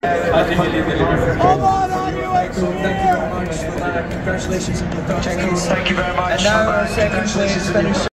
Hadi geliyor. Aman hadi So thank you very much for that. Congratulations on your first. Thank you very much. And now our second place finisher.